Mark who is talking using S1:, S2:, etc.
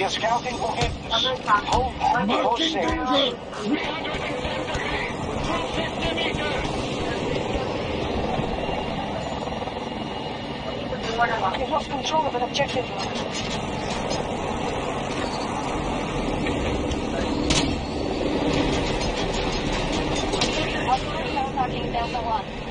S1: Your scouting will hit hold for safe. You've lost control of an objective.
S2: Operation Delta 1.